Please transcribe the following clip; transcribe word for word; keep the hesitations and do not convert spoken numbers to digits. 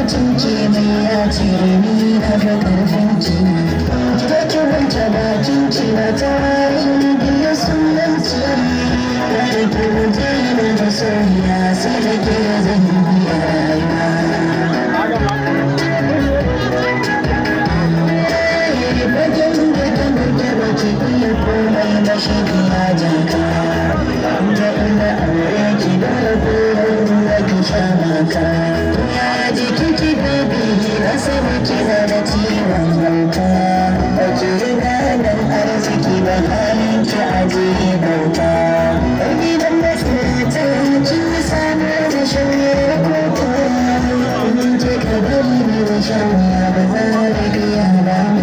cince mai ya cire ni na ga karfinki ta kiranta bakin ki na ta yi biyu sunanci da da ke wuce da masoyiya sai da ke zan yi a rayuwa bakin da ta muke bace iya komai na shi ya jaka da ina aure ki da ruwa ki sha maka ya jiki ki baby na sani kina da ciwon hauka ba ki riga nan arziki ba halin ki aje bauta ɗauki da masarauta kin samu da shanye kota in je ka bari ni da shanya ba za a biya ba